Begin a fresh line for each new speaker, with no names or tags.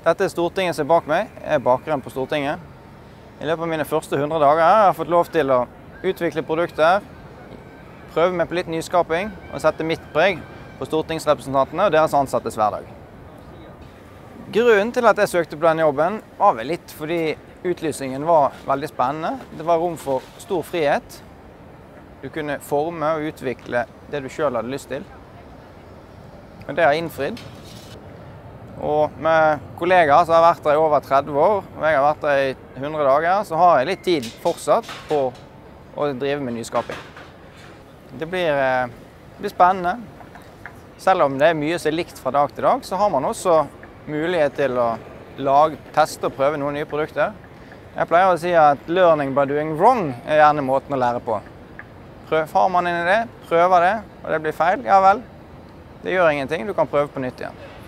Dette er Stortinget som er bak meg. Jeg er bakeren på Stortinget. I løpet av mine første 100 dager har jeg fått lov til å utvikle produkter, prøve meg på litt nyskaping og sette mitt preg på stortingsrepresentantene og deres ansattes hverdag. Grunnen til at jeg søkte på denne jobben var vel litt fordi utlysningen var veldig spennende. Det var rom for stor frihet. Du kunne forme og utvikle det du selv hadde lyst til. Og det har jeg innfridd. Og med kollegaer som har vært der i over 30 år, og jeg har vært der i 100 dager, så har jeg litt tid fortsatt på å drive med nyskaping. Det blir spennende. Selv om det er mye som er likt fra dag til dag, så har man også mulighet til å teste og prøve noen nye produkter. Jeg pleier å si at learning by doing wrong er gjerne måten å lære på. Har man en idé, prøver det, og det blir feil, ja vel. Det gjør ingenting, du kan prøve på nytt igjen.